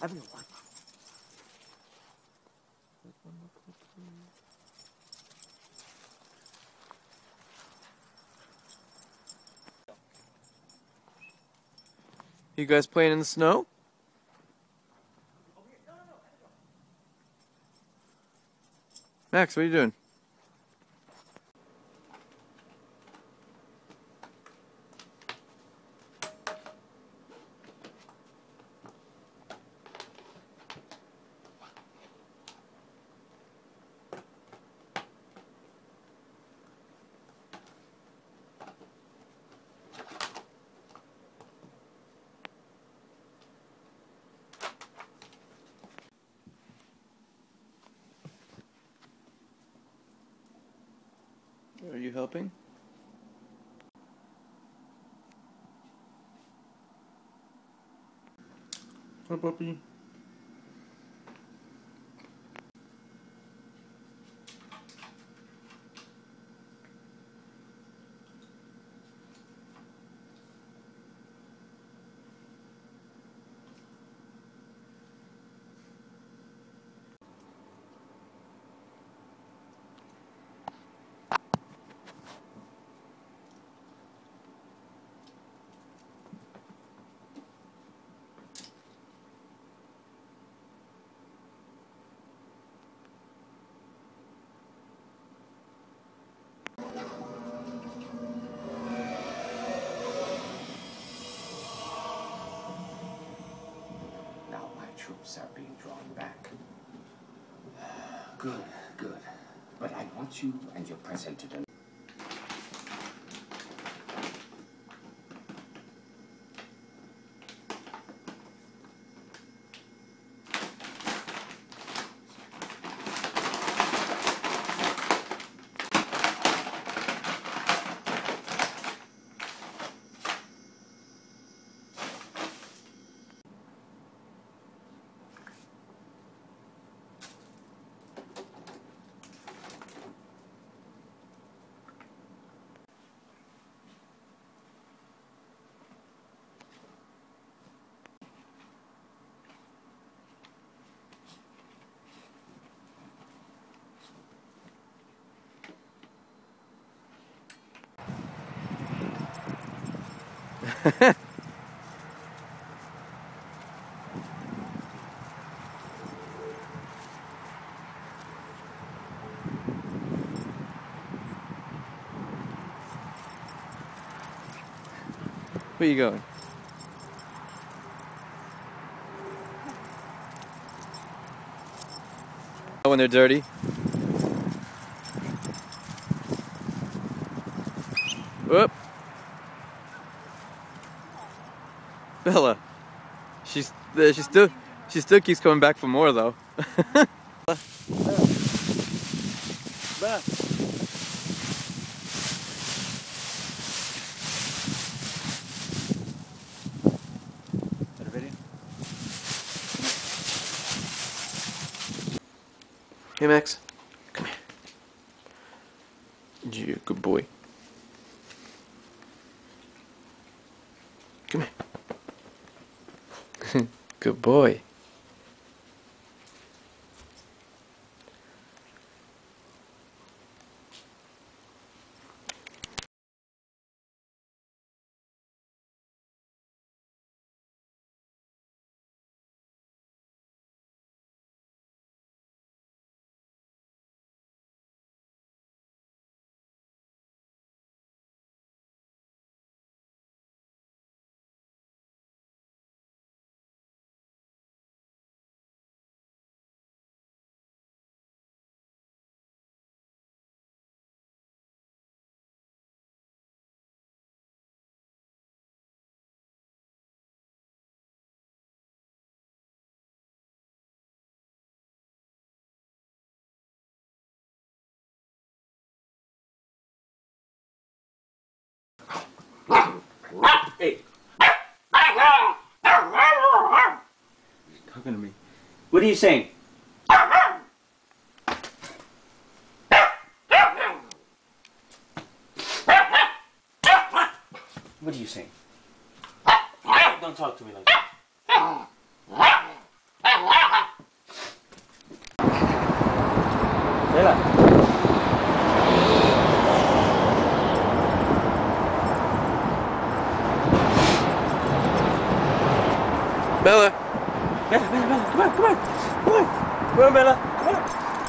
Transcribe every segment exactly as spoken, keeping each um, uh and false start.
Everyone. You guys playing in the snow? Max, what are you doing? Are you helping? Hi, puppy. Troops are being drawn back. Good, good. But I want you and your present to know. Where are you going? Oh, when they're dirty? Whoop! Bella, she's uh, she still she still keeps coming back for more though. Bella. Bella. Hey Max, come here. You're a good boy. Come here. Good boy. Hey! Talking to me. What are you saying? What are you saying? Don't talk to me like that. Bella. Bella. Bella, Bella, Bella, come on, come on, come on, come on, Bella, come on.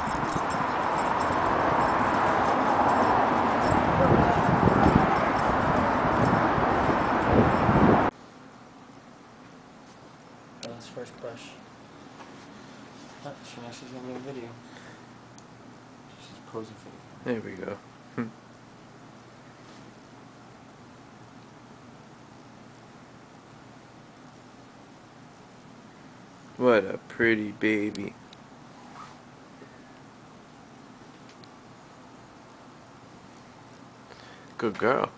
Bella's first brush. Oh, she knows she's gonna be on video. She's posing for you. There we go. What a pretty baby. Good girl.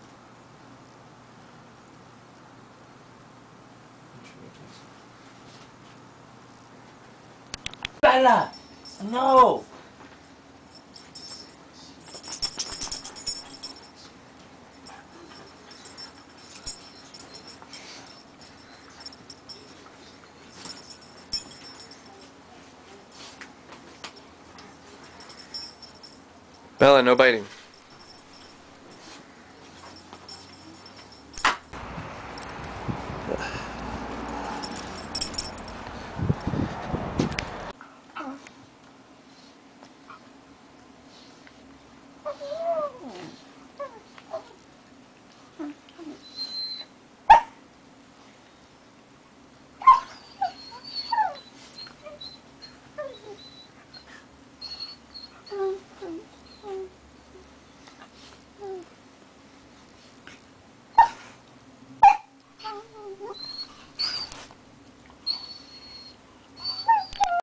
Bella! No! Bella, no biting.